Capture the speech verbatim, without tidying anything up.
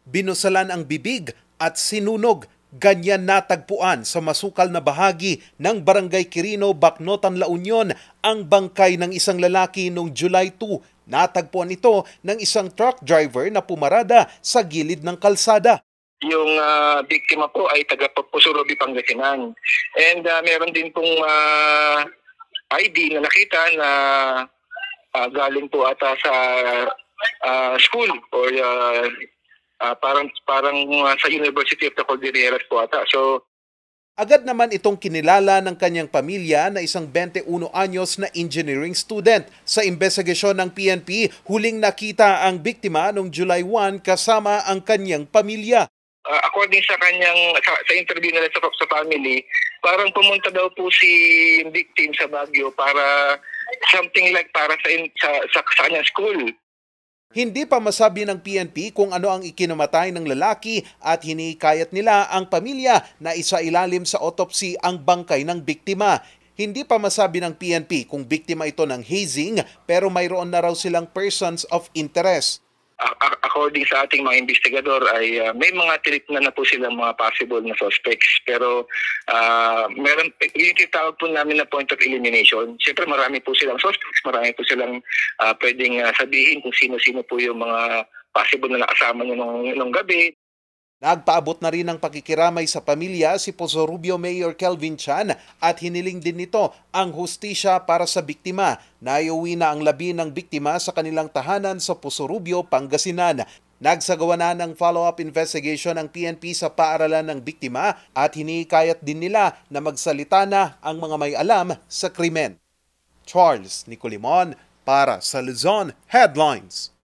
binusalan ang bibig at sinunog. Ganyan natagpuan sa masukal na bahagi ng Barangay Quirino, Bacnotan, La Union ang bangkay ng isang lalaki noong July second. Natagpuan ito ng isang truck driver na pumarada sa gilid ng kalsada. Yung uh, biktima po ay taga Pusurobi, Pangasinan. And uh, meron din pong uh, I D na nakita na uh, galing po ata sa uh, school or uh, uh, parang parang uh, sa University of the Cordilleras po ata. So agad naman itong kinilala ng kanyang pamilya na isang twenty-one anyos na engineering student. Sa investigasyon ng P N P, huling nakita ang biktima noong July first kasama ang kanyang pamilya. Uh, according sa kanyang sa, sa interview nila sa, sa family, parang pumunta daw po si victim sa Baguio para something like para sa sa, sa, sa kanyang school. Hindi pa masabi ng P N P kung ano ang ikinamatay ng lalaki at hinikayat nila ang pamilya na isailalim sa autopsy ang bangkay ng biktima. Hindi pa masabi ng P N P kung biktima ito ng hazing pero mayroon na raw silang persons of interest. According sa ating mga investigador ay uh, may mga tinignan na po silang mga possible na suspects. Pero uh, meron, yung tinatawag po namin na point of elimination. Siyempre marami po silang suspects, marami po silang uh, pwedeng uh, sabihin kung sino-sino po yung mga possible na nakasama nyo nung, nung gabi. Nagpaabot na rin ng pakikiramay sa pamilya si Pusurubio Mayor Kelvin Chan at hiniling din nito ang hustisya para sa biktima. Naiuwi na ang labi ng biktima sa kanilang tahanan sa Pusurubio, Pangasinan. Nagsagawa na ng follow-up investigation ang P N P sa paaralan ng biktima at hinikayat din nila na magsalita na ang mga may alam sa krimen. Charles Nicolimon para sa Luzon Headlines.